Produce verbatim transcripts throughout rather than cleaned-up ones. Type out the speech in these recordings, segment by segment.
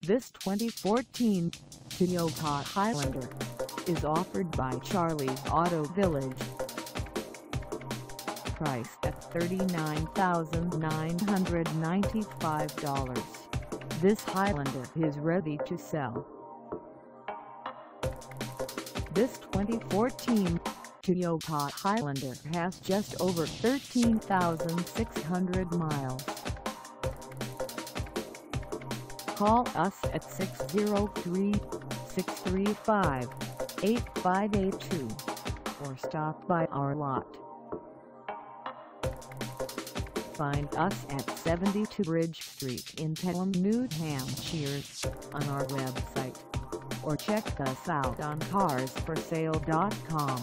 This twenty fourteen Toyota Highlander is offered by Charlie's Auto Village. Price at thirty-nine thousand nine hundred ninety-five dollars. This Highlander is ready to sell. This twenty fourteen Toyota Highlander has just over thirteen thousand six hundred miles. Call us at six oh three, six three five, eight five eight two or stop by our lot. Find us at seventy-two Bridge Street in Pelham, New Hampshire on our website, or check us out on cars for sale dot com.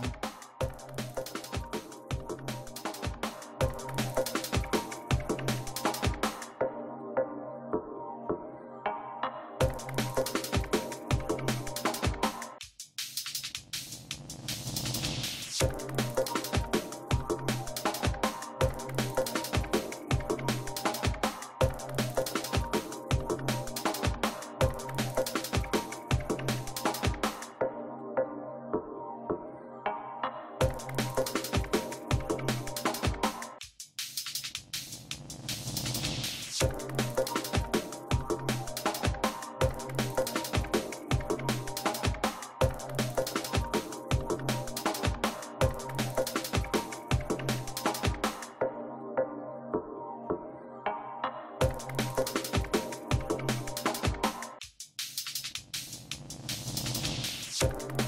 You